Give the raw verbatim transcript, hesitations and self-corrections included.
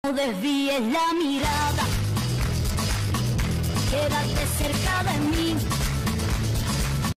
No desvíes la mirada, quédate cerca de mí.